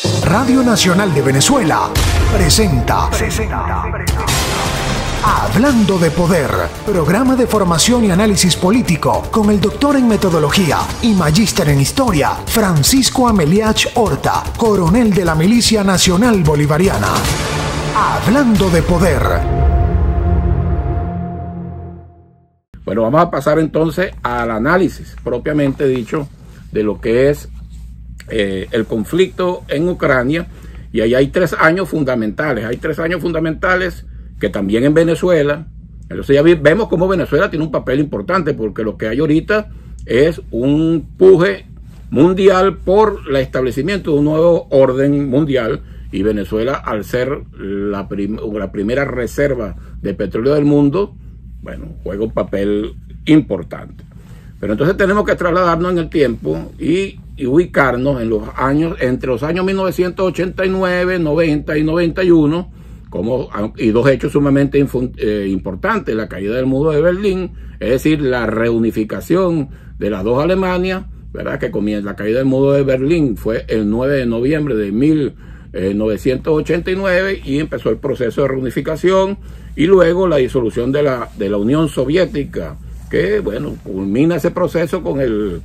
Radio Nacional de Venezuela presenta Hablando de Poder, programa de formación y análisis político con el doctor en metodología y magíster en historia, Francisco Ameliach Horta, coronel de la Milicia Nacional Bolivariana. Hablando de Poder. Bueno, vamos a pasar entonces al análisis propiamente dicho de lo que es el conflicto en Ucrania, y ahí hay 3 años fundamentales. Hay 3 años fundamentales que también en Venezuela. Entonces ya vemos cómo Venezuela tiene un papel importante, porque lo que hay ahorita es un puje mundial por el establecimiento de un nuevo orden mundial, y Venezuela, al ser la primera reserva de petróleo del mundo, bueno, juega un papel importante. Pero entonces tenemos que trasladarnos en el tiempo y ubicarnos en los años, entre los años 1989, 90 y 91, y 2 hechos sumamente importantes: la caída del muro de Berlín, es decir, la reunificación de las 2 Alemanias, ¿verdad? Que comienza la caída del muro de Berlín fue el 9 de noviembre de 1989 y empezó el proceso de reunificación, y luego la disolución de la Unión Soviética, que bueno, culmina ese proceso con el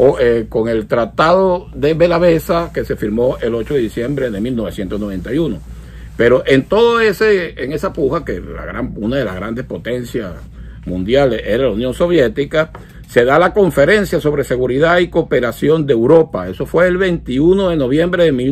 Tratado de Belavesa, que se firmó el 8 de diciembre de 1991. Pero en esa puja, que una de las grandes potencias mundiales era la Unión Soviética, se da la Conferencia sobre Seguridad y Cooperación de Europa. Eso fue el 21 de noviembre de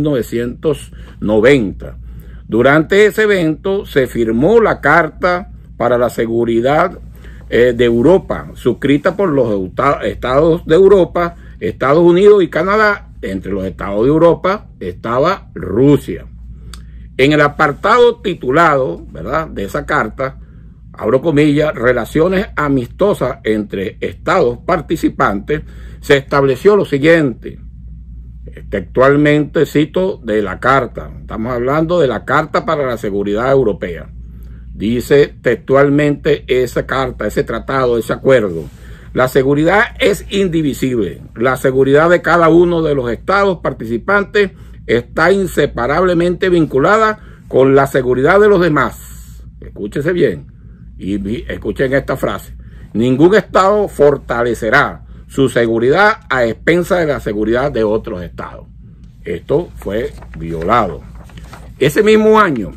1990. Durante ese evento se firmó la Carta para la Seguridad de Europa, suscrita por los estados de Europa, Estados Unidos y Canadá. Entre los estados de Europa estaba Rusia. En el apartado titulado, ¿verdad?, de esa carta, abro comillas, relaciones amistosas entre estados participantes, se estableció lo siguiente. Textualmente cito de la carta. Estamos hablando de la Carta para la Seguridad Europea. Dice textualmente esa carta, ese tratado, ese acuerdo: la seguridad es indivisible. La seguridad de cada uno de los estados participantes está inseparablemente vinculada con la seguridad de los demás. Escúchese bien y escuchen esta frase: ningún estado fortalecerá su seguridad a expensas de la seguridad de otros estados. Esto fue violado. Ese mismo año,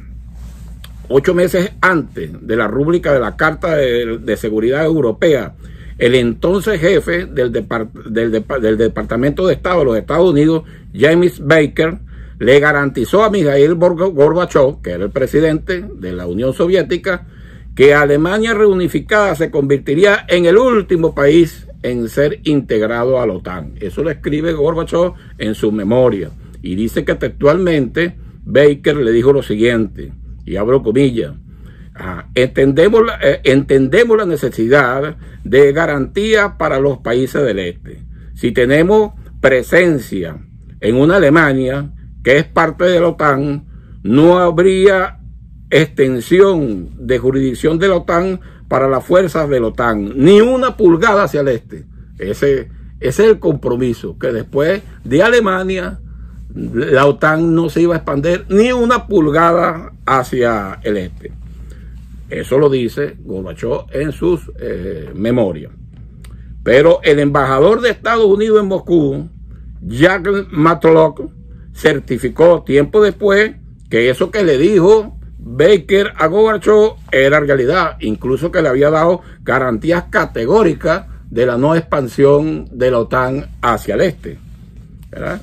8 meses antes de la rúbrica de la Carta de Seguridad Europea, el entonces jefe del Departamento de Estado de los Estados Unidos, James Baker, le garantizó a Mikhail Gorbachev, que era el presidente de la Unión Soviética, que Alemania reunificada se convertiría en el último país en ser integrado a la OTAN. Eso lo escribe Gorbachev en su memoria, y dice que textualmente Baker le dijo lo siguiente, y abro comillas: entendemos la necesidad de garantía para los países del este. Si tenemos presencia en una Alemania que es parte de la OTAN, no habría extensión de jurisdicción de la OTAN para las fuerzas de la OTAN, ni una pulgada hacia el este. Ese es el compromiso, que después de Alemania la OTAN no se iba a expandir ni una pulgada hacia el este. Eso lo dice Gorbachev en sus memorias. Pero el embajador de Estados Unidos en Moscú, Jack Matlock, certificó tiempo después que eso que le dijo Baker a Gorbachev era realidad, incluso que le había dado garantías categóricas de la no expansión de la OTAN hacia el este, ¿verdad?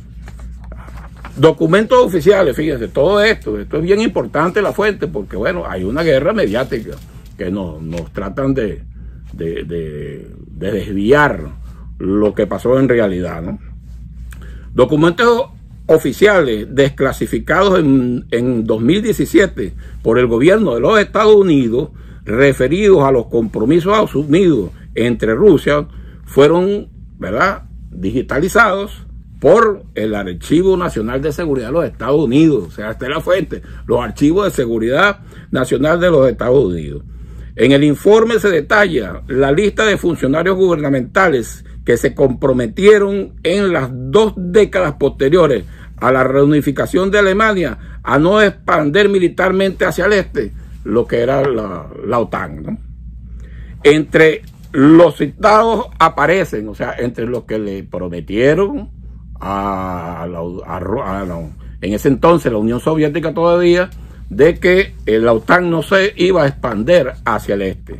Documentos oficiales, fíjense, todo esto es bien importante, la fuente, porque bueno, hay una guerra mediática que nos tratan de desviar lo que pasó en realidad, ¿no? Documentos oficiales desclasificados en 2017 por el gobierno de los Estados Unidos, referidos a los compromisos asumidos entre Rusia, fueron, ¿verdad?, digitalizados por el Archivo Nacional de Seguridad de los Estados Unidos. O sea, esta es la fuente, los archivos de seguridad nacional de los Estados Unidos. En el informe se detalla la lista de funcionarios gubernamentales que se comprometieron en las 2 décadas posteriores a la reunificación de Alemania, a no expandir militarmente hacia el este, lo que era la OTAN, ¿no? Entre los citados aparecen, o sea, entre los que le prometieron en ese entonces la Unión Soviética todavía, de que la OTAN no se iba a expandir hacia el este.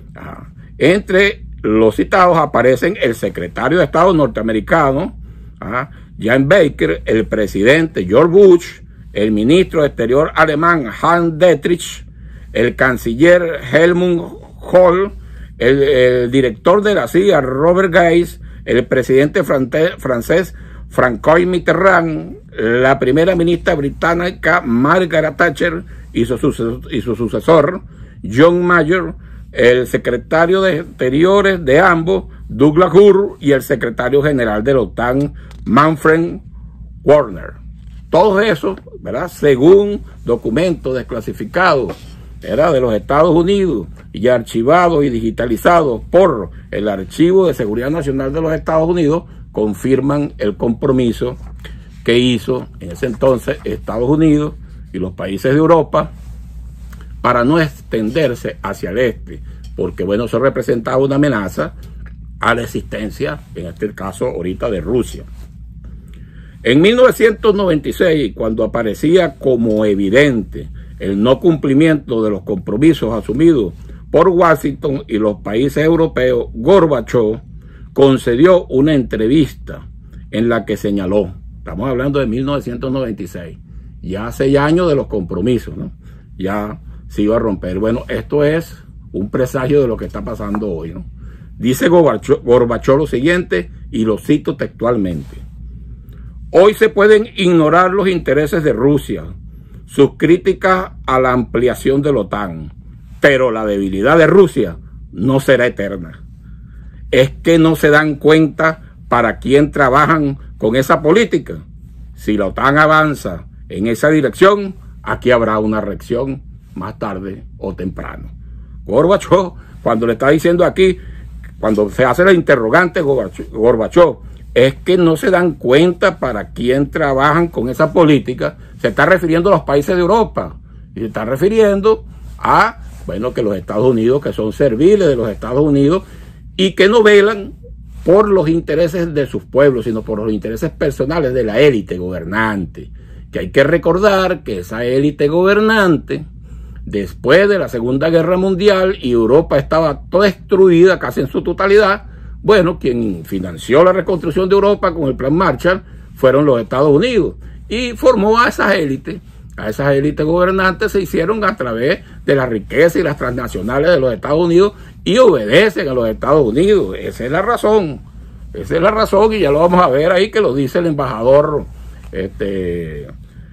Entre los citados aparecen el secretario de Estado norteamericano, Jan Baker, el presidente George Bush, el ministro de Exterior alemán Hans Dietrich, el canciller Helmut Kohl, el director de la CIA Robert Gates, el presidente francés François Mitterrand, la primera ministra británica Margaret Thatcher y su sucesor John Major, el secretario de Exteriores de ambos Douglas Hurd y el secretario general de la OTAN Manfred Wörner. Todos esos, ¿verdad?, según documentos desclasificados, era de los Estados Unidos y archivados y digitalizados por el Archivo de Seguridad Nacional de los Estados Unidos, confirman el compromiso que hizo en ese entonces Estados Unidos y los países de Europa para no extenderse hacia el este, porque bueno, eso representaba una amenaza a la existencia, en este caso ahorita, de Rusia. En 1996, cuando aparecía como evidente el no cumplimiento de los compromisos asumidos por Washington y los países europeos, Gorbachov concedió una entrevista en la que señaló, estamos hablando de 1996, ya 6 años de los compromisos, ¿no? Ya se iba a romper. Bueno, esto es un presagio de lo que está pasando hoy, ¿no? Dice Gorbachov lo siguiente, y lo cito textualmente: hoy se pueden ignorar los intereses de Rusia, sus críticas a la ampliación de la OTAN, pero la debilidad de Rusia no será eterna. Es que no se dan cuenta para quién trabajan con esa política. Si la OTAN avanza en esa dirección, aquí habrá una reacción más tarde o temprano. Gorbachov, cuando le está diciendo aquí, cuando se hace la interrogante, Gorbachov, es que no se dan cuenta para quién trabajan con esa política, se está refiriendo a los países de Europa, y se está refiriendo a, bueno, que los Estados Unidos, que son serviles de los Estados Unidos, y que no velan por los intereses de sus pueblos, sino por los intereses personales de la élite gobernante. Que hay que recordar que esa élite gobernante, después de la Segunda Guerra Mundial, y Europa estaba toda destruida casi en su totalidad, bueno, quien financió la reconstrucción de Europa con el Plan Marshall fueron los Estados Unidos, y formó a esas élites gobernantes, se hicieron a través de la riqueza y las transnacionales de los Estados Unidos, y obedecen a los Estados Unidos. Esa es la razón, y ya lo vamos a ver ahí, que lo dice el embajador de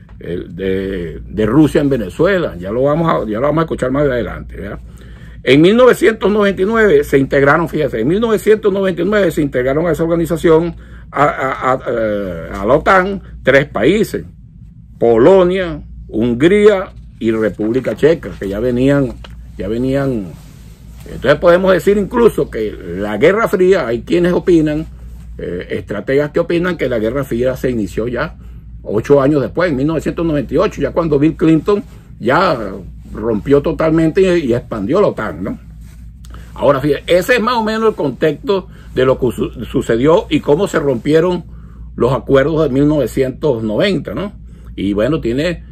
Rusia en Venezuela. Ya lo vamos a escuchar más adelante, ¿verdad? En 1999 se integraron, fíjense, en 1999 se integraron a esa organización, a la OTAN, 3 países: Polonia, Hungría y República Checa, que ya venían. Entonces podemos decir incluso que la Guerra Fría, hay quienes opinan, estrategas que opinan que la Guerra Fría se inició ya 8 años después, en 1998, ya cuando Bill Clinton ya rompió totalmente y expandió la OTAN, ¿no? Ahora, fíjense, ese es más o menos el contexto de lo que sucedió y cómo se rompieron los acuerdos de 1990, ¿no? Y bueno, tiene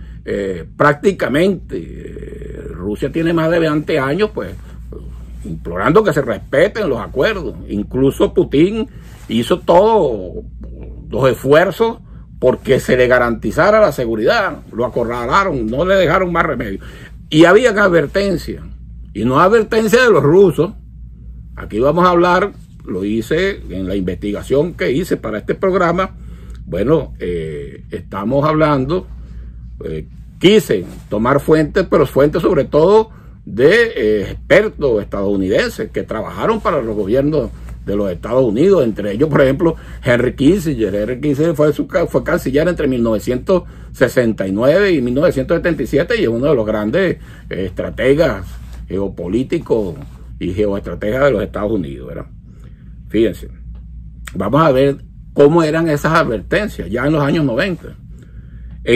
prácticamente, Rusia tiene más de 20 años, pues, implorando que se respeten los acuerdos. Incluso Putin hizo todos los esfuerzos porque se le garantizara la seguridad. Lo acorralaron, no le dejaron más remedio. Y habían advertencias, y no advertencia de los rusos. Aquí vamos a hablar, lo hice en la investigación que hice para este programa. Bueno, estamos hablando, quise tomar fuentes, pero fuentes sobre todo de expertos estadounidenses que trabajaron para los gobiernos de los Estados Unidos, entre ellos, por ejemplo, Henry Kissinger. Henry Kissinger fue canciller entre 1969 y 1977 y es uno de los grandes estrategas geopolíticos y geoestrategas de los Estados Unidos, ¿verdad? Fíjense, vamos a ver cómo eran esas advertencias ya en los años 90. En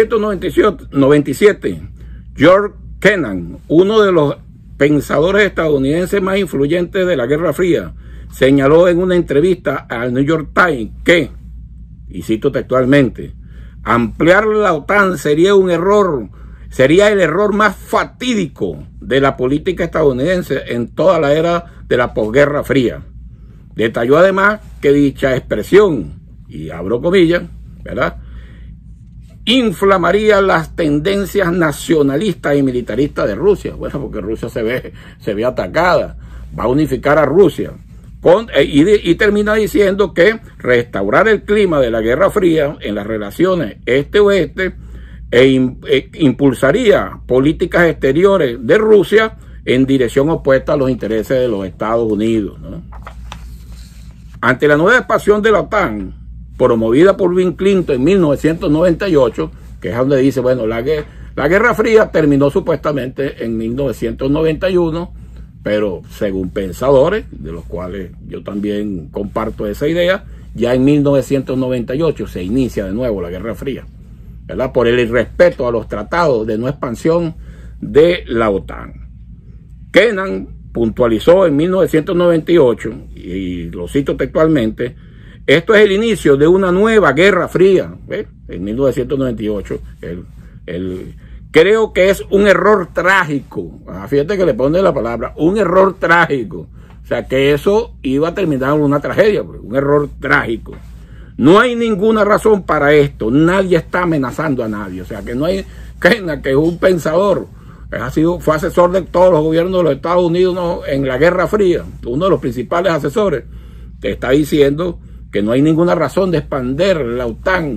1997, George Kennan, uno de los pensadores estadounidenses más influyentes de la Guerra Fría, señaló en una entrevista al New York Times que, y cito textualmente, ampliar la OTAN sería el error más fatídico de la política estadounidense en toda la era de la posguerra fría. Detalló además que dicha expresión, y abro comillas, ¿verdad?, inflamaría las tendencias nacionalistas y militaristas de Rusia. Bueno, porque Rusia se ve atacada. Va a unificar a Rusia. Y termina diciendo que restaurar el clima de la Guerra Fría en las relaciones este-oeste impulsaría políticas exteriores de Rusia en dirección opuesta a los intereses de los Estados Unidos, ¿no? Ante la nueva expansión de la OTAN, promovida por Bill Clinton en 1998, que es donde dice, bueno, la Guerra Fría terminó supuestamente en 1991, pero según pensadores, de los cuales yo también comparto esa idea, ya en 1998 se inicia de nuevo la Guerra Fría, ¿verdad?, por el irrespeto a los tratados de no expansión de la OTAN. Kennan puntualizó en 1998, y lo cito textualmente, esto es el inicio de una nueva Guerra Fría. En 1998, creo que es un error trágico. Fíjate que le pone la palabra, un error trágico. O sea, que eso iba a terminar en una tragedia, un error trágico. No hay ninguna razón para esto. Nadie está amenazando a nadie. O sea, que no hay Kennan, que es un pensador. Fue asesor de todos los gobiernos de los Estados Unidos, ¿no?, en la Guerra Fría. Uno de los principales asesores te está diciendo que no hay ninguna razón de expandir la OTAN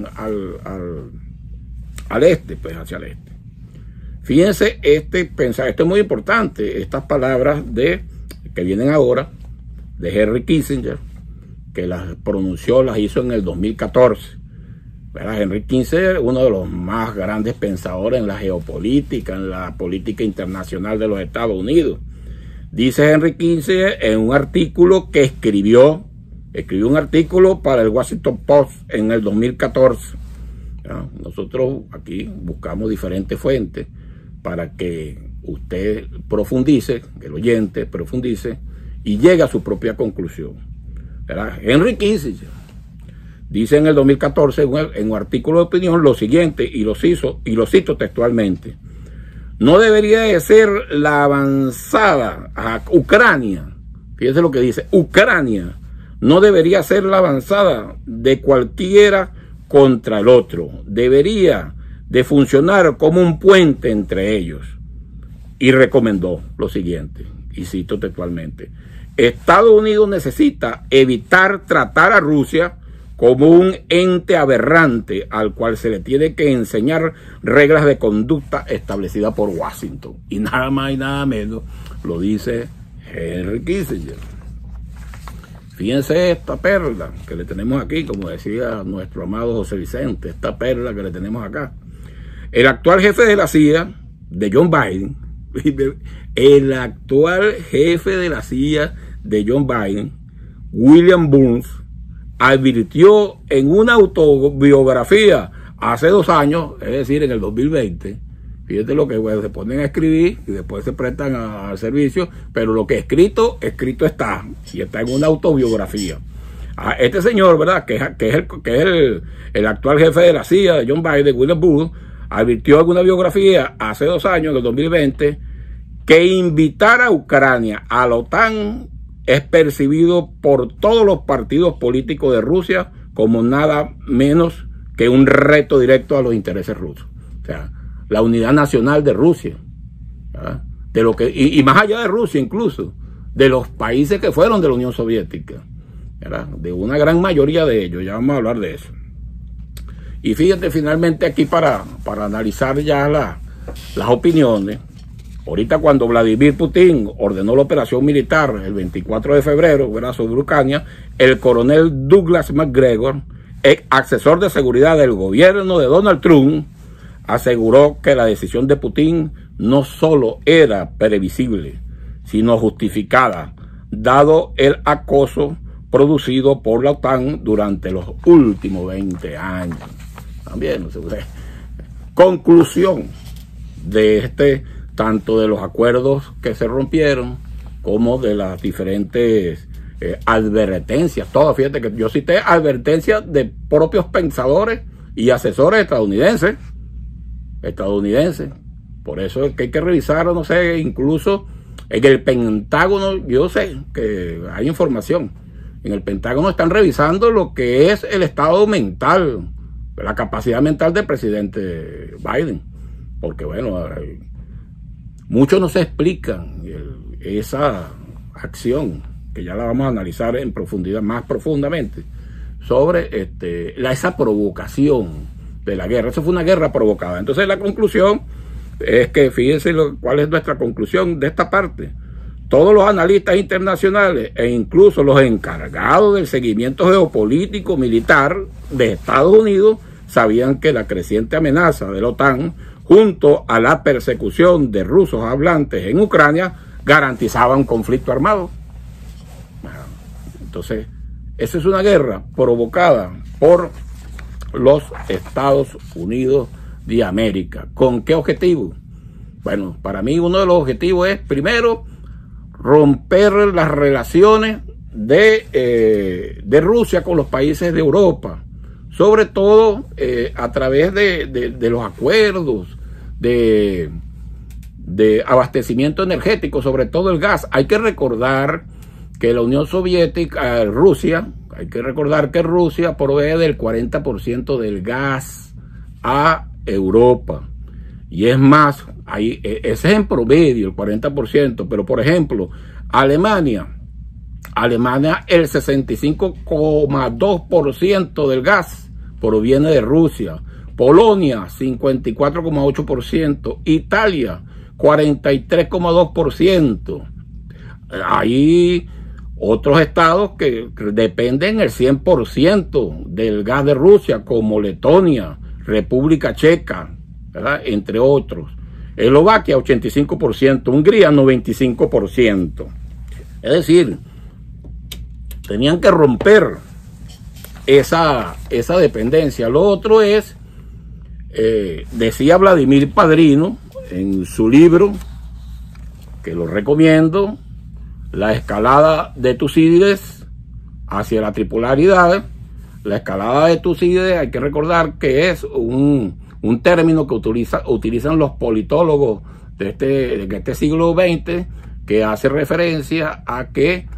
al este, pues hacia el este. Fíjense, esto es muy importante, estas palabras que vienen ahora, de Henry Kissinger, que las pronunció, las hizo en el 2014. ¿Verdad? Henry Kissinger, uno de los más grandes pensadores en la geopolítica, en la política internacional de los Estados Unidos. Dice Henry Kissinger en un artículo que escribió un artículo para el Washington Post en el 2014. ¿Ya? Nosotros aquí buscamos diferentes fuentes para que usted profundice, que el oyente profundice y llegue a su propia conclusión. ¿Verdad? Henry Kissinger dice en el 2014 en un artículo de opinión lo siguiente, y lo cito textualmente: no debería de ser la avanzada a Ucrania, fíjense lo que dice, Ucrania no debería ser la avanzada de cualquiera contra el otro, debería de funcionar como un puente entre ellos. Y recomendó lo siguiente, y cito textualmente: Estados Unidos necesita evitar tratar a Rusia como un ente aberrante al cual se le tiene que enseñar reglas de conducta establecidas por Washington. Y nada más y nada menos lo dice Henry Kissinger. Fíjense esta perla que le tenemos aquí, como decía nuestro amado José Vicente, esta perla que le tenemos acá. El actual jefe de la CIA, de John Biden, William Burns, advirtió en una autobiografía hace 2 años, es decir, en el 2020, fíjate lo que se ponen a escribir y después se prestan al servicio, pero lo que escrito está, y está en una autobiografía. Este señor, ¿verdad?, que es el actual jefe de la CIA, de John Biden, William Burns, advirtió en una biografía hace 2 años, en el 2020, que invitar a Ucrania a la OTAN es percibido por todos los partidos políticos de Rusia como nada menos que un reto directo a los intereses rusos. O sea, la unidad nacional de Rusia, ¿verdad?, de lo que, y más allá de Rusia incluso, de los países que fueron de la Unión Soviética, ¿verdad?, de una gran mayoría de ellos. Ya vamos a hablar de eso. Y fíjate, finalmente aquí para analizar ya las opiniones. Ahorita cuando Vladimir Putin ordenó la operación militar el 24 de febrero, ¿verdad?, sobre Ucrania, el coronel Douglas McGregor, ex asesor de seguridad del gobierno de Donald Trump, aseguró que la decisión de Putin no solo era previsible, sino justificada, dado el acoso producido por la OTAN durante los últimos 20 años. También, conclusión de tanto de los acuerdos que se rompieron como de las diferentes advertencias. Todas, fíjate que yo cité advertencias de propios pensadores y asesores estadounidenses. Por eso es que hay que revisar, no sé, incluso en el Pentágono, yo sé que hay información. En el Pentágono están revisando lo que es el estado mental, la capacidad mental del presidente Biden. Porque bueno, muchos no se explican esa acción, que ya la vamos a analizar en profundidad, más profundamente, sobre esa provocación de la guerra. Eso fue una guerra provocada. Entonces la conclusión es que, fíjense cuál es nuestra conclusión de esta parte. Todos los analistas internacionales e incluso los encargados del seguimiento geopolítico militar de Estados Unidos sabían que la creciente amenaza de la OTAN junto a la persecución de rusos hablantes en Ucrania garantizaba un conflicto armado. Entonces, esa es una guerra provocada por los Estados Unidos de América. ¿Con qué objetivo? Bueno, para mí uno de los objetivos es, primero, romper las relaciones de Rusia con los países de Europa, sobre todo a través de los acuerdos de abastecimiento energético, sobre todo el gas. Hay que recordar que la Unión Soviética, Rusia, hay que recordar que Rusia provee del 40% del gas a Europa. Y es más, ese es en promedio el 40%, pero por ejemplo, Alemania el 65,2% del gas proviene de Rusia. Polonia, 54,8%. Italia, 43,2%. Hay otros estados que dependen el 100% del gas de Rusia, como Letonia, República Checa, ¿verdad?, entre otros. Eslovaquia, 85%. Hungría, 95%. Es decir, tenían que romper esa dependencia. Lo otro es, decía Vladimir Padrino en su libro, que lo recomiendo, La escalada de Tucídides hacia la tripolaridad. La escalada de Tucídides, hay que recordar que es un término que utilizan los politólogos de este siglo XX, que hace referencia a que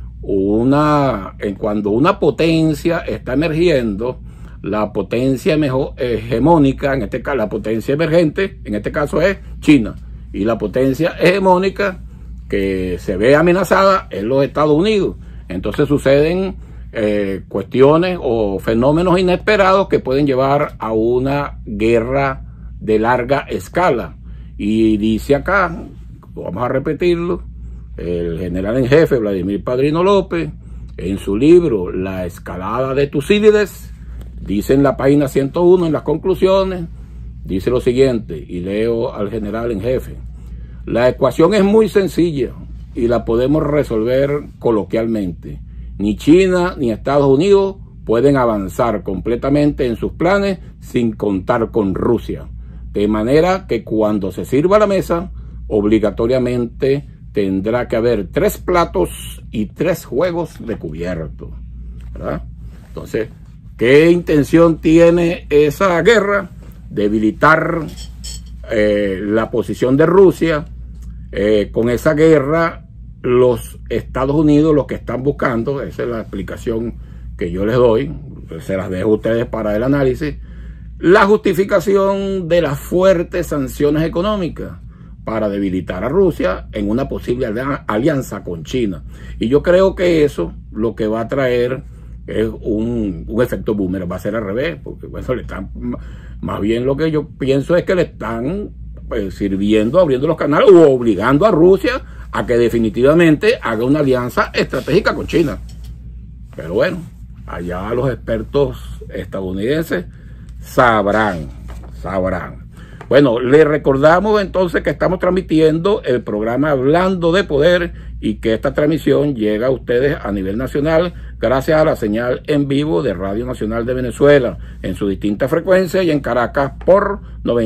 cuando una potencia está emergiendo, la potencia hegemónica, en este caso la potencia emergente, en este caso es China, y la potencia hegemónica que se ve amenazada es los Estados Unidos. Entonces suceden cuestiones o fenómenos inesperados que pueden llevar a una guerra de larga escala. Y dice acá, vamos a repetirlo, el general en jefe Vladimir Padrino López, en su libro La escalada de Tucídides, dice en la página 101, en las conclusiones, dice lo siguiente, y leo al general en jefe: la ecuación es muy sencilla y la podemos resolver coloquialmente. Ni China ni Estados Unidos pueden avanzar completamente en sus planes sin contar con Rusia. De manera que cuando se sirva la mesa, obligatoriamente tendrá que haber 3 platos y 3 juegos de cubierto, ¿verdad? Entonces, ¿qué intención tiene esa guerra? Debilitar la posición de Rusia. Con esa guerra, los Estados Unidos lo que están buscando, esa es la explicación que yo les doy, se las dejo a ustedes para el análisis, la justificación de las fuertes sanciones económicas para debilitar a Rusia en una posible alianza con China. Y yo creo que eso lo que va a traer es un efecto boomerang, va a ser al revés, porque bueno, le están, más bien lo que yo pienso es que le están sirviendo, abriendo los canales o obligando a Rusia a que definitivamente haga una alianza estratégica con China. Pero bueno, allá los expertos estadounidenses sabrán. Bueno, les recordamos entonces que estamos transmitiendo el programa Hablando de Poder, y que esta transmisión llega a ustedes a nivel nacional gracias a la señal en vivo de Radio Nacional de Venezuela en su distinta frecuencia y en Caracas por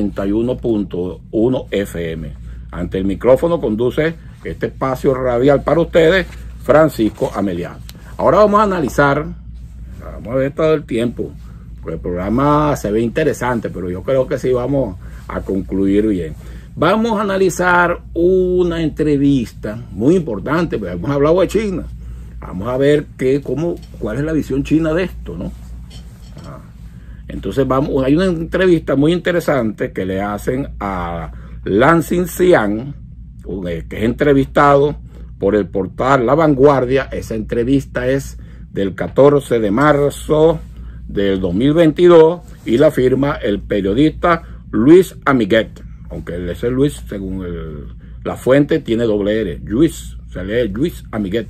91.1 FM. Ante el micrófono conduce este espacio radial para ustedes Francisco Ameliat. Ahora vamos a analizar, vamos a ver todo el tiempo, porque el programa se ve interesante, pero yo creo que sí vamos a concluir bien. Vamos a analizar una entrevista muy importante, porque hemos hablado de China. Vamos a ver cuál es la visión china de esto, ¿no? Entonces hay una entrevista muy interesante que le hacen a Lan Xinxiang, que es entrevistado por el portal La Vanguardia. Esa entrevista es del 14 de marzo del 2022 y la firma el periodista Luis Amiguet. Aunque ese Luis, según la fuente, tiene doble R. Luis, se lee Luis Amiguet.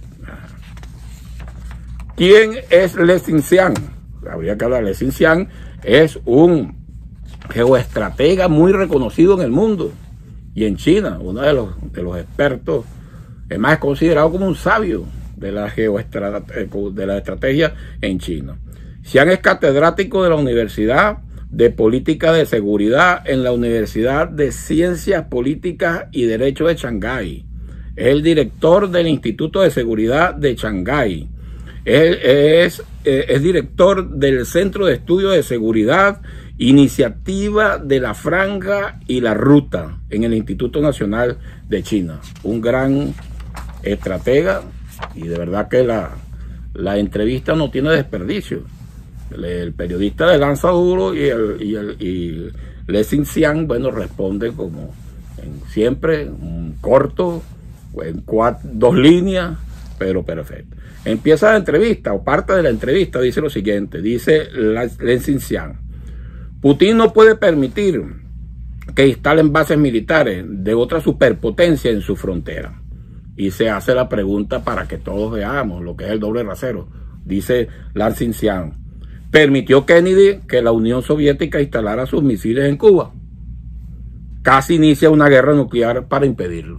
¿Quién es Lan Xinxiang? Habría que hablar. Lan Xinxiang es un geoestratega muy reconocido en el mundo y en China, uno de los expertos, es más considerado como un sabio de la estrategia en China. Xiang es catedrático de la Universidad de Política de Seguridad en la Universidad de Ciencias Políticas y Derecho de Shanghái. Es el director del Instituto de Seguridad de Shanghái. Es director del Centro de Estudios de Seguridad, Iniciativa de la Franja y la Ruta en el Instituto Nacional de China. Un gran estratega y de verdad que la entrevista no tiene desperdicio. El periodista le lanza duro y Lan Xinxiang, bueno, responde como siempre, corto, en 2 líneas, pero perfecto. Empieza la entrevista, o parte de la entrevista, dice lo siguiente, dice Lan Xinxiang: Putin no puede permitir que instalen bases militares de otra superpotencia en su frontera. Y se hace la pregunta para que todos veamos lo que es el doble rasero. Dice Lan Xinxiang: ¿permitió Kennedy que la Unión Soviética instalara sus misiles en Cuba? Casi inicia una guerra nuclear para impedirlo.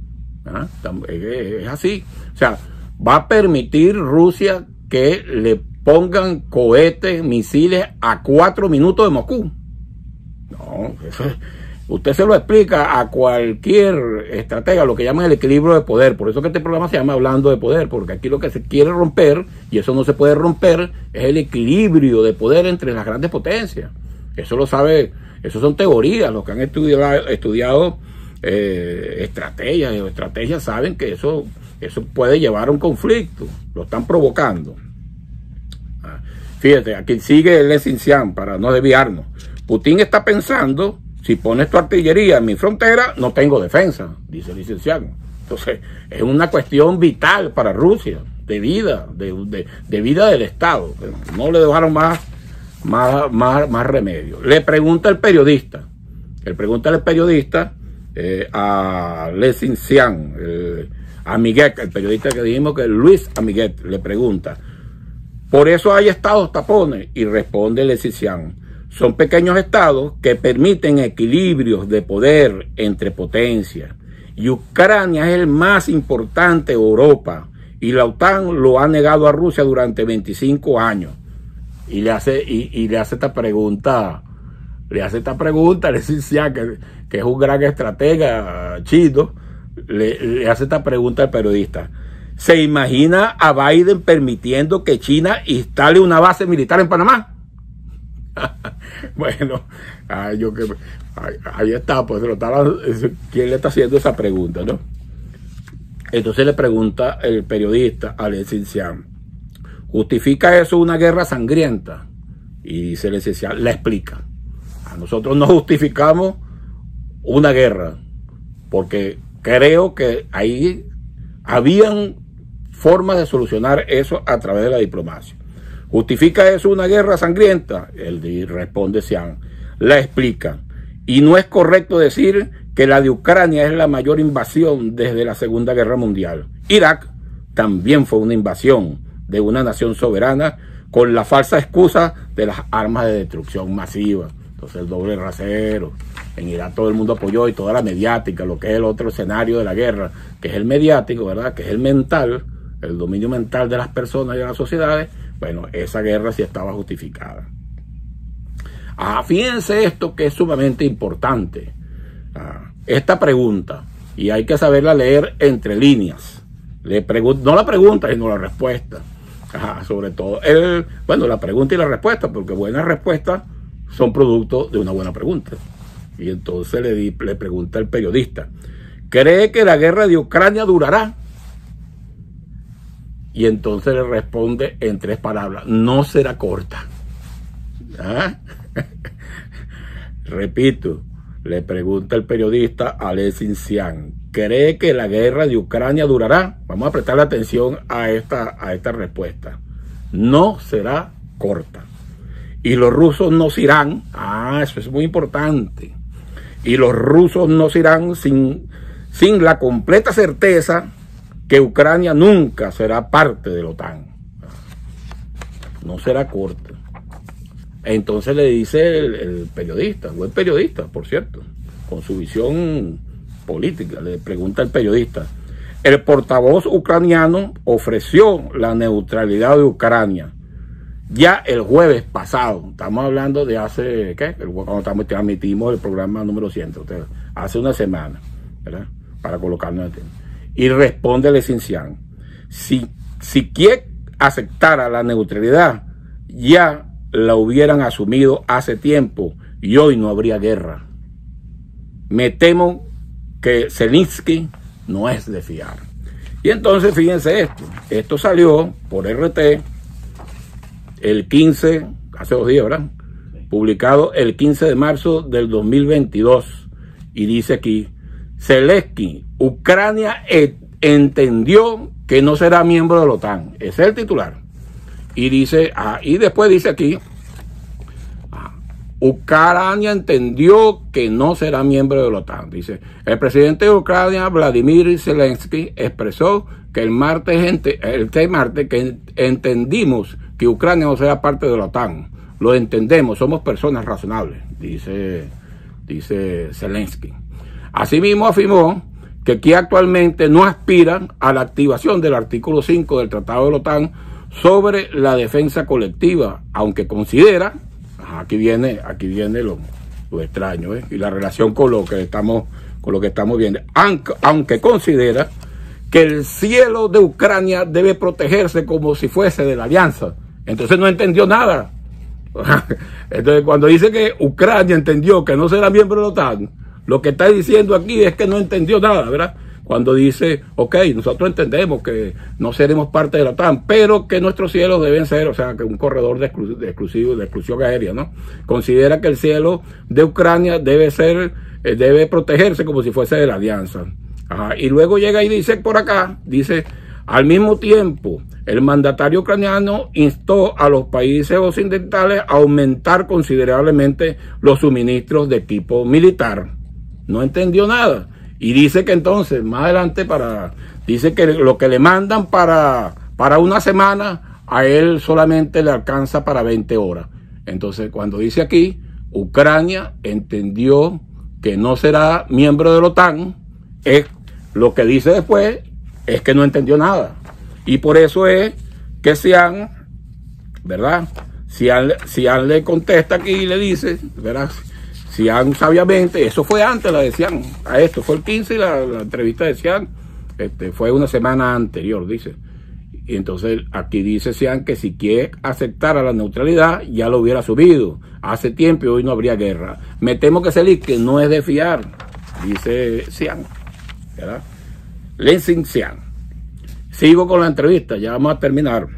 Es así. O sea, ¿va a permitir Rusia que le pongan cohetes, misiles a 4 minutos de Moscú? No, eso es. Usted se lo explica a cualquier estratega, lo que llaman el equilibrio de poder. Por eso que este programa se llama Hablando de Poder, porque aquí lo que se quiere romper, y eso no se puede romper, es el equilibrio de poder entre las grandes potencias. Eso lo sabe, eso son teorías. Los que han estudiado estrategias saben que eso puede llevar a un conflicto. Lo están provocando. Fíjate, aquí sigue Lan Xinxiang para no desviarnos. Putin está pensando: si pones tu artillería en mi frontera, no tengo defensa, dice el licenciado. Entonces, es una cuestión vital para Rusia, de vida, de vida del Estado. No le dejaron más remedio. Le pregunta el periodista, a Lan Xinxiang, Amiguet, el periodista que dijimos que es Luis Amiguet, le pregunta: ¿por eso hay estados tapones? Y responde Lan Xinxiang: son pequeños estados que permiten equilibrios de poder entre potencias. Y Ucrania es el más importante de Europa. Y la OTAN lo ha negado a Rusia durante 25 años. Y le hace esta pregunta. Lan Xinxiang, que es un gran estratega chino, le hace esta pregunta al periodista: ¿se imagina a Biden permitiendo que China instale una base militar en Panamá? Bueno, ahí está, pues ¿quién le está haciendo esa pregunta, no? Entonces le pregunta el periodista a Lan Xinxiang: ¿justifica eso una guerra sangrienta? Y dice Lan Xinxiang, la explica: a nosotros no justificamos una guerra, porque creo que ahí habían formas de solucionar eso a través de la diplomacia. ¿Justifica eso una guerra sangrienta? Él responde Xiang, la explica. Y no es correcto decir que la de Ucrania es la mayor invasión desde la Segunda Guerra Mundial. Irak también fue una invasión de una nación soberana con la falsa excusa de las armas de destrucción masiva. Entonces el doble rasero. En Irak todo el mundo apoyó y toda la mediática, lo que es el otro escenario de la guerra, que es el mediático, ¿verdad? Que es el mental, el dominio mental de las personas y de las sociedades. Bueno, esa guerra sí estaba justificada. Fíjense esto que es sumamente importante. Esta pregunta, y hay que saberla leer entre líneas. No la pregunta, sino la respuesta. Sobre todo, bueno, la pregunta y la respuesta, porque buenas respuestas son producto de una buena pregunta. Y entonces le pregunta el periodista, ¿cree que la guerra de Ucrania durará? Y entonces le responde en 3 palabras, no será corta. Repito, le pregunta el periodista a Lesinsian, ¿cree que la guerra de Ucrania durará? Vamos a prestarle atención a esta respuesta. No será corta. Y los rusos no se irán. Eso es muy importante. Y los rusos no se irán sin la completa certeza que Ucrania nunca será parte de la OTAN. No será corta. Entonces le dice el periodista, buen periodista, por cierto, con su visión política, le pregunta al periodista, el portavoz ucraniano ofreció la neutralidad de Ucrania ya el jueves pasado. Estamos hablando de hace, cuando transmitimos el programa número 100, hace una semana, ¿verdad? Para colocarnos en el tema. Y responde Lesinsian, si Kiev aceptara la neutralidad, ya la hubieran asumido hace tiempo y hoy no habría guerra. Me temo que Zelensky no es de fiar. Y entonces fíjense esto salió por RT el 15, hace 2 días, ¿verdad? Publicado el 15 de marzo del 2022 y dice aquí, Zelensky, Ucrania entendió que no será miembro de la OTAN. Ese es el titular. Y dice, y después dice aquí, Ucrania entendió que no será miembro de la OTAN. Dice, el presidente de Ucrania, Vladimir Zelensky, expresó que el martes que entendimos que Ucrania no será parte de la OTAN. Lo entendemos, somos personas razonables, dice Zelensky. Asimismo afirmó que Kiev actualmente no aspira a la activación del artículo 5 del Tratado de la OTAN sobre la defensa colectiva, aunque considera, aquí viene lo extraño, y la relación con lo que estamos viendo, aunque considera que el cielo de Ucrania debe protegerse como si fuese de la alianza. Entonces no entendió nada. Entonces cuando dice que Ucrania entendió que no será miembro de la OTAN, lo que está diciendo aquí es que no entendió nada, ¿verdad? Cuando dice, ok, nosotros entendemos que no seremos parte de la OTAN, pero que nuestros cielos deben ser, o sea, que un corredor de exclusión aérea, ¿no? Considera que el cielo de Ucrania debe protegerse como si fuese de la alianza. Y luego llega y dice por acá, dice, al mismo tiempo, el mandatario ucraniano instó a los países occidentales a aumentar considerablemente los suministros de equipo militar. No entendió nada. Y dice que entonces, más adelante, dice que lo que le mandan para una semana, a él solamente le alcanza para 20 horas. Entonces, cuando dice aquí, Ucrania entendió que no será miembro de la OTAN, lo que dice después es que no entendió nada. Y por eso es que Xi'an, ¿verdad? Xi'an le contesta aquí y le dice, ¿verdad? Xi'an sabiamente, eso fue antes la de Xi'an, esto fue el 15 y la entrevista de Xi'an fue una semana anterior, dice. Y entonces aquí dice Xi'an que si quiere aceptar a la neutralidad ya lo hubiera subido hace tiempo y hoy no habría guerra. Me temo que Zelensky no es de fiar, dice Xi'an, ¿verdad? Lesinsian. Sigo con la entrevista, ya vamos a terminar.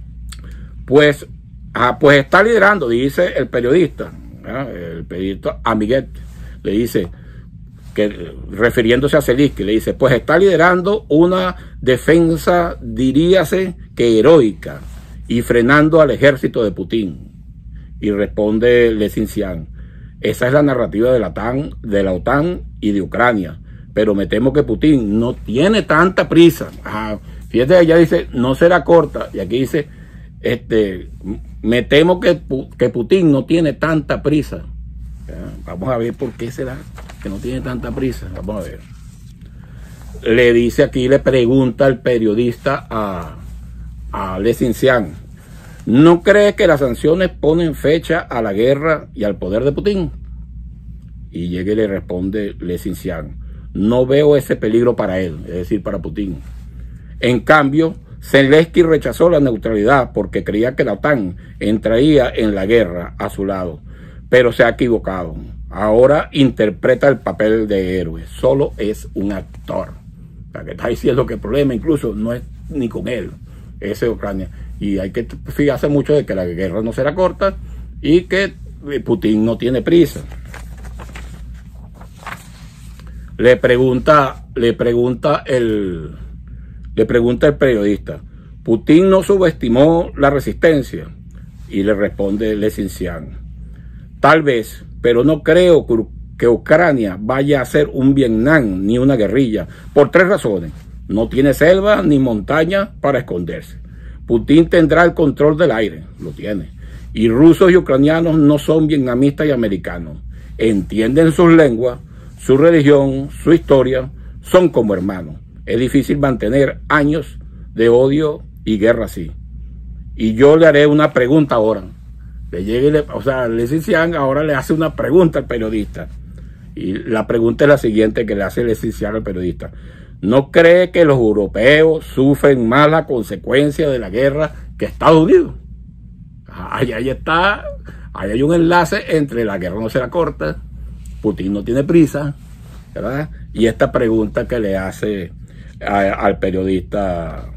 Pues está liderando, dice el periodista, el periodista Amiguet, le dice, que refiriéndose a Zelensky, le dice, pues está liderando una defensa, diríase que heroica, y frenando al ejército de Putin. Y responde Lesinsian, esa es la narrativa de la OTAN y de Ucrania, pero me temo que Putin no tiene tanta prisa. Fíjate, ella dice, no será corta, y aquí dice, me temo que Putin no tiene tanta prisa. Vamos a ver por qué será que no tiene tanta prisa. Vamos a ver. Le dice aquí, le pregunta el periodista a Le Xinxiang, ¿no cree que las sanciones ponen fecha a la guerra y al poder de Putin? Y llega y le responde Le Xinxiang, no veo ese peligro para él, es decir, para Putin. En cambio, Zelensky rechazó la neutralidad porque creía que la OTAN entraría en la guerra a su lado, pero se ha equivocado. Ahora interpreta el papel de héroe, solo es un actor. O sea, que está diciendo que el problema incluso no es ni con él, es de Ucrania. Y hay que fijarse mucho de que la guerra no será corta y que Putin no tiene prisa. Le pregunta el periodista, ¿Putin no subestimó la resistencia? Y le responde Le Xinxiang, tal vez, pero no creo que Ucrania vaya a ser un Vietnam ni una guerrilla, por 3 razones. No tiene selva ni montaña para esconderse. Putin tendrá el control del aire, lo tiene. Y rusos y ucranianos no son vietnamitas y americanos. Entienden sus lenguas, su religión, su historia, son como hermanos. Es difícil mantener años de odio y guerra así. Y yo le haré una pregunta ahora. Le Xinxiang ahora le hace una pregunta al periodista. Y la pregunta es la siguiente que le hace Le Xinxiang al periodista. ¿No cree que los europeos sufren más la consecuencia de la guerra que Estados Unidos? Ahí está. Ahí hay un enlace entre la guerra no será corta, Putin no tiene prisa, ¿verdad? Y esta pregunta que le hace al periodista,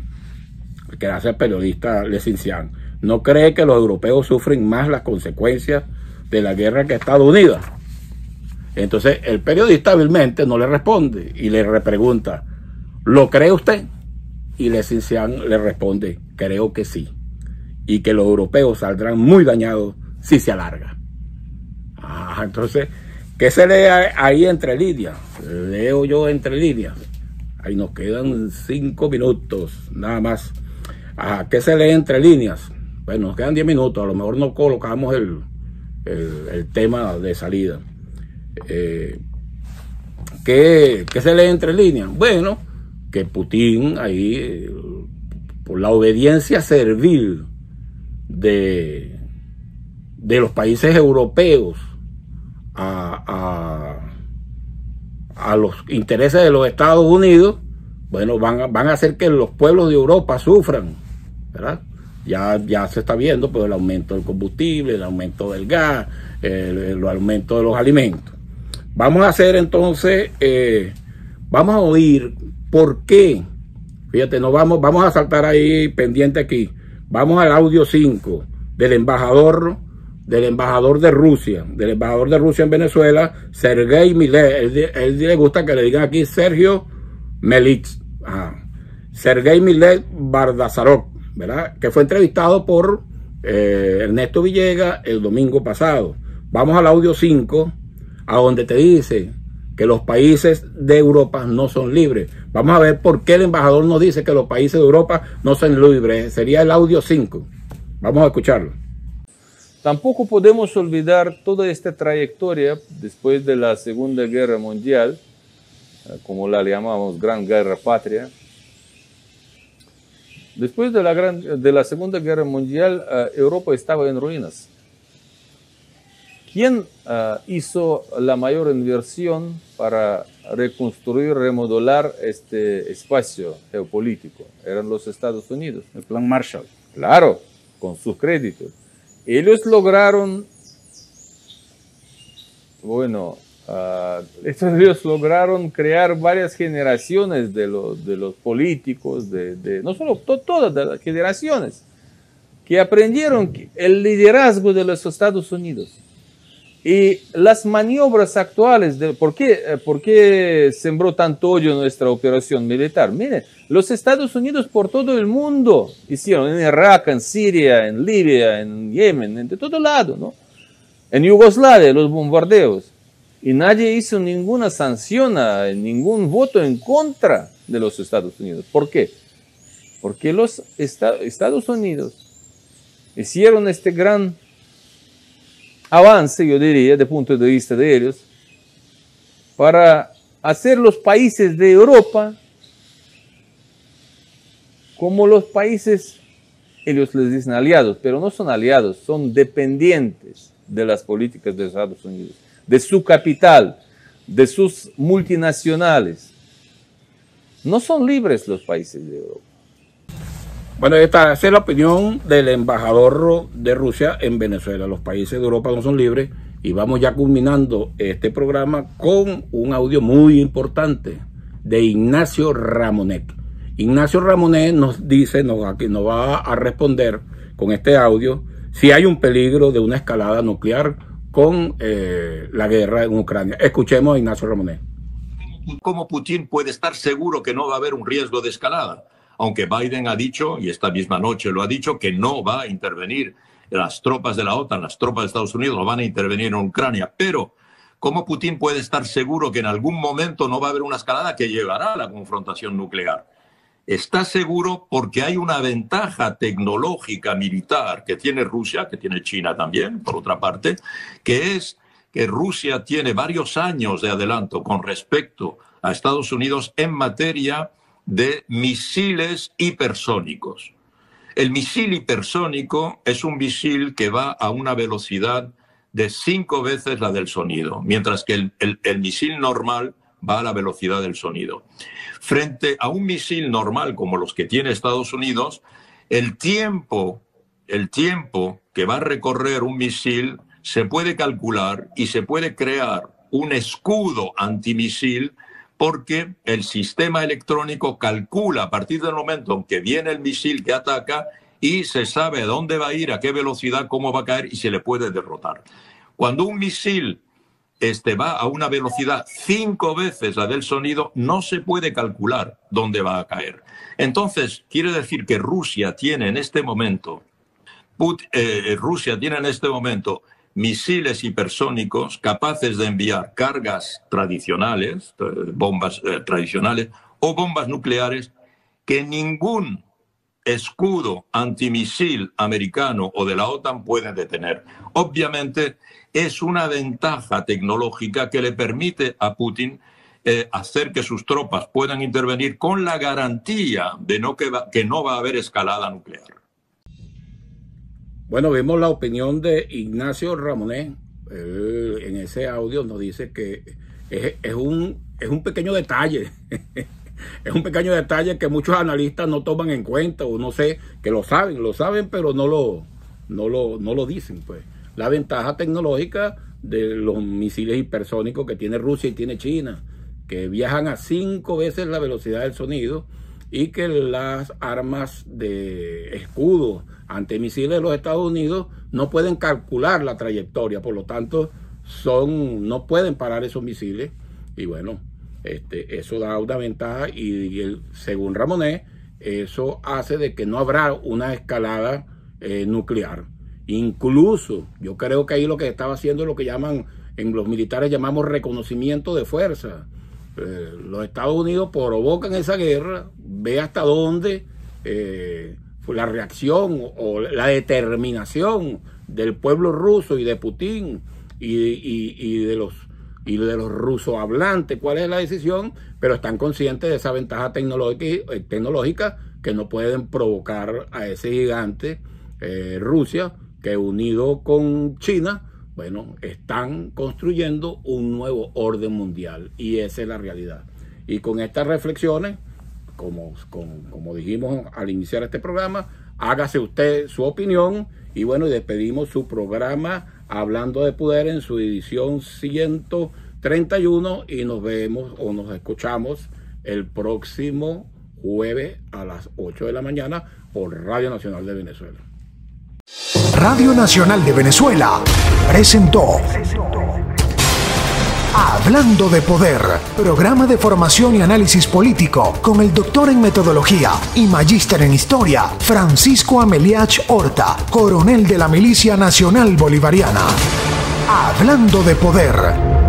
Le Xinxiang. ¿No cree que los europeos sufren más las consecuencias de la guerra que Estados Unidos? Entonces el periodista hábilmente no le responde y le repregunta, ¿lo cree usted? Y Le Xinxiang le responde, creo que sí, y que los europeos saldrán muy dañados si se alarga. Entonces, ¿qué se lee ahí entre líneas? Leo yo entre líneas. Ahí nos quedan 5 minutos, nada más. ¿Qué se lee entre líneas? Bueno, nos quedan 10 minutos, a lo mejor no colocamos el tema de salida. ¿Qué se lee entre líneas? Bueno, que Putin ahí, por la obediencia servil de los países europeos a los intereses de los Estados Unidos, bueno, van a hacer que los pueblos de Europa sufran, ¿verdad? Ya se está viendo pues, el aumento del combustible, el aumento del gas, el aumento de los alimentos. Vamos a hacer entonces, vamos a oír por qué. Fíjate, vamos a saltar ahí pendiente aquí. Vamos al audio 5 del embajador de Rusia, en Venezuela, Sergei Millet. Él le gusta que le digan aquí Sergio Millet. Sergei Millet Bardasarov, ¿verdad? Que fue entrevistado por Ernesto Villegas el domingo pasado. Vamos al audio 5, a donde te dice que los países de Europa no son libres. Vamos a ver por qué el embajador nos dice que los países de Europa no son libres. Sería el audio 5. Vamos a escucharlo. Tampoco podemos olvidar toda esta trayectoria después de la Segunda Guerra Mundial, como la llamamos Gran Guerra Patria. Después de la Segunda Guerra Mundial, Europa estaba en ruinas. ¿Quién hizo la mayor inversión para reconstruir, remodelar este espacio geopolítico? Eran los Estados Unidos. El Plan Marshall. Claro, con sus créditos. Ellos lograron, ellos lograron crear varias generaciones de los políticos, no solo todas las generaciones, que aprendieron el liderazgo de los Estados Unidos. Y las maniobras actuales, ¿por qué sembró tanto odio nuestra operación militar? Miren, los Estados Unidos por todo el mundo hicieron, en Irak, en Siria, en Libia, en Yemen, de todo lado, ¿no? En Yugoslavia, los bombardeos. Y nadie hizo ninguna sanción, ningún voto en contra de los Estados Unidos. ¿Por qué? Porque los Estados Unidos hicieron este gran avance, yo diría, desde el punto de vista de ellos, para hacer los países de Europa como los países, ellos les dicen aliados, pero no son aliados, son dependientes de las políticas de Estados Unidos, de su capital, de sus multinacionales. No son libres los países de Europa. Bueno, esta es la opinión del embajador de Rusia en Venezuela. Los países de Europa no son libres y vamos ya culminando este programa con un audio muy importante de Ignacio Ramonet. Ignacio Ramonet nos dice, nos va a responder con este audio si hay un peligro de una escalada nuclear con la guerra en Ucrania. Escuchemos a Ignacio Ramonet. ¿Cómo Putin puede estar seguro que no va a haber un riesgo de escalada? Aunque Biden ha dicho, y esta misma noche lo ha dicho, que no va a intervenir las tropas de la OTAN, las tropas de Estados Unidos no van a intervenir en Ucrania. Pero, ¿cómo Putin puede estar seguro que en algún momento no va a haber una escalada que llevará a la confrontación nuclear? Está seguro porque hay una ventaja tecnológica militar que tiene Rusia, que tiene China también, por otra parte, que es que Rusia tiene varios años de adelanto con respecto a Estados Unidos en materia de misiles hipersónicos. El misil hipersónico es un misil que va a una velocidad de 5 veces la del sonido, mientras que el misil normal va a la velocidad del sonido. Frente a un misil normal como los que tiene Estados Unidos, el tiempo que va a recorrer un misil se puede calcular y se puede crear un escudo antimisil porque el sistema electrónico calcula a partir del momento en que viene el misil que ataca y se sabe a dónde va a ir, a qué velocidad, cómo va a caer y se le puede derrotar. Cuando un misil va a una velocidad 5 veces la del sonido, no se puede calcular dónde va a caer. Entonces, quiere decir que Rusia tiene en este momento misiles hipersónicos capaces de enviar cargas tradicionales, bombas tradicionales o bombas nucleares que ningún escudo antimisil americano o de la OTAN puede detener. Obviamente es una ventaja tecnológica que le permite a Putin hacer que sus tropas puedan intervenir con la garantía de que no va a haber escalada nuclear. Bueno, vimos la opinión de Ignacio Ramonet. En ese audio nos dice que es un pequeño detalle. Es un pequeño detalle que muchos analistas no toman en cuenta, o no sé, que lo saben, pero no lo dicen, pues. La ventaja tecnológica de los misiles hipersónicos que tiene Rusia y tiene China, que viajan a 5 veces la velocidad del sonido, y que las armas de escudo antimisiles de los Estados Unidos no pueden calcular la trayectoria, por lo tanto no pueden parar esos misiles. Y bueno, eso da una ventaja y según Ramonet, eso hace de que no habrá una escalada nuclear. Incluso yo creo que ahí lo que estaba haciendo es lo que llaman, en los militares llamamos reconocimiento de fuerza. Los Estados Unidos provocan esa guerra, ve hasta dónde la reacción o la determinación del pueblo ruso y de Putin y de los rusohablantes, cuál es la decisión, pero están conscientes de esa ventaja tecnológica que no pueden provocar a ese gigante Rusia, que unido con China, bueno, están construyendo un nuevo orden mundial, y esa es la realidad. Y con estas reflexiones, como dijimos al iniciar este programa, hágase usted su opinión, y bueno, despedimos su programa Hablando de Poder en su edición 131, y nos vemos o nos escuchamos el próximo jueves a las 8 de la mañana por Radio Nacional de Venezuela. Radio Nacional de Venezuela presentó Hablando de Poder, programa de formación y análisis político con el doctor en metodología y magíster en historia, Francisco Ameliach Horta, coronel de la Milicia Nacional Bolivariana. Hablando de Poder.